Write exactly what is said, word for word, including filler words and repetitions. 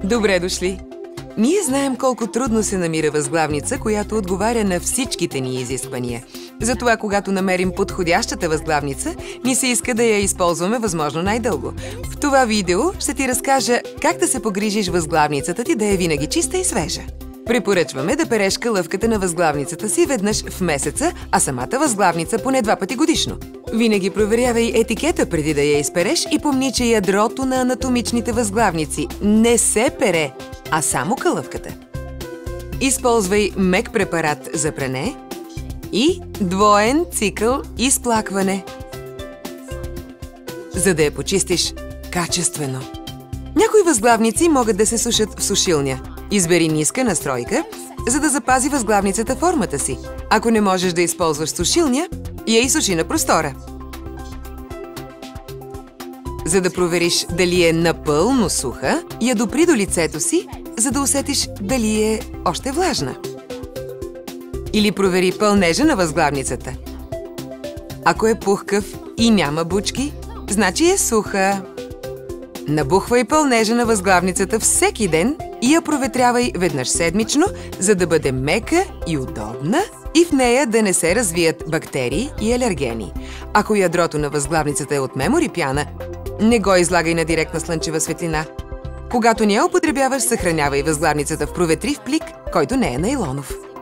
Добре дошли! Ние знаем колко трудно се намира възглавница, която отговаря на всичките ни изисквания. Затова, когато намерим подходящата възглавница, ни се иска да я използваме възможно най-дълго. В това видео ще ти разкажа как да се погрижиш възглавницата ти да е винаги чиста и свежа. Препоръчваме да переш калъвката на възглавницата си веднъж в месеца, а самата възглавница поне два пъти годишно. Винаги проверявай етикета преди да я изпереш и помни, че ядрото на анатомичните възглавници не се пере, а само калъвката. Използвай мек препарат за пране и двоен цикъл изплакване, за да я почистиш качествено. Някои възглавници могат да се сушат в сушилня. Избери ниска настройка, за да запази възглавницата формата си. Ако не можеш да използваш сушилня, я изсуши на простора. За да провериш дали е напълно суха, я допри до лицето си, за да усетиш дали е още влажна. Или провери пълнежа на възглавницата. Ако е пухкав и няма бучки, значи е суха. Набухвай пълнежа на възглавницата всеки ден и я проветрявай веднъж седмично, за да бъде мека и удобна и в нея да не се развият бактерии и алергени. Ако ядрото на възглавницата е от мемори пяна, не го излагай на директна слънчева светлина. Когато не я употребяваш, съхранявай възглавницата в проветрив плик, който не е найлонов.